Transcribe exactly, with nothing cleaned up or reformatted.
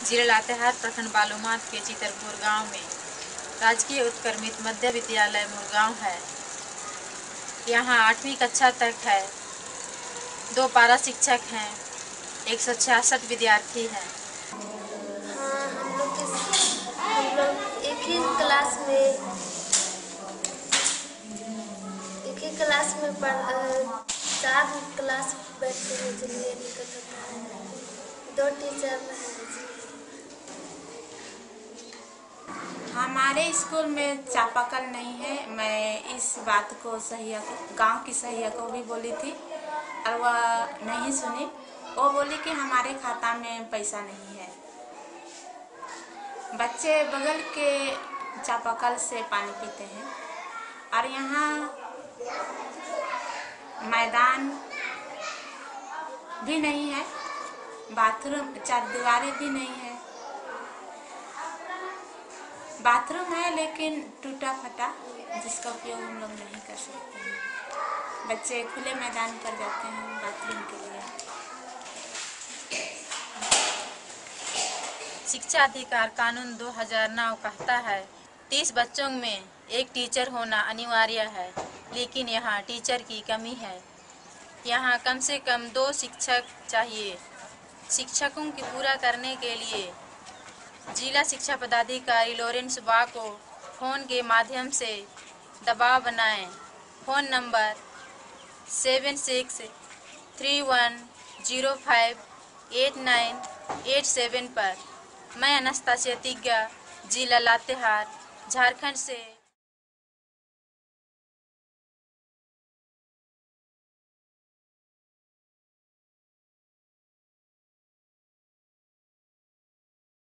जिला लातेहार प्रखंड बालूमाथ के चितरपुर गांव में राजकीय उत्क्रमित मध्य विद्यालय मुरगांव है। यहाँ आठवीं कक्षा तक है। दो पारा शिक्षक हैं। एक सौ छियासठ विद्यार्थी हैं। हाँ, हम लोग हम लोग एक ही क्लास में एक ही क्लास में पढ़ चार क्लास बैठते हैं। जिसलिए दिक्कत होता है। दो टीचर हैं। हमारे स्कूल में चापाकल नहीं है। मैं इस बात को सहायक गांव की सहायक को भी बोली थी और वह नहीं सुनी। वो बोली कि हमारे खाता में पैसा नहीं है। बच्चे बगल के चापाकल से पानी पीते हैं और यहाँ मैदान भी नहीं है, बाथरूम चार दीवारें भी नहीं है। बाथरूम है लेकिन टूटा फटा, जिसका उपयोग हम लोग नहीं कर सकते हैं। बच्चे खुले मैदान पर जाते हैं बाथरूम के लिए। शिक्षा अधिकार कानून दो हज़ार नौ कहता है तीस बच्चों में एक टीचर होना अनिवार्य है, लेकिन यहाँ टीचर की कमी है। यहाँ कम से कम दो शिक्षक चाहिए। शिक्षकों की पूरा करने के लिए जिला शिक्षा पदाधिकारी लॉरेंस बा को फोन के माध्यम से दबाव बनाएं। Phone number seven six three one zero five eight nine eight seven पर। मैं अनस्तासिया तिग्गा, जिला लातेहार, झारखंड से।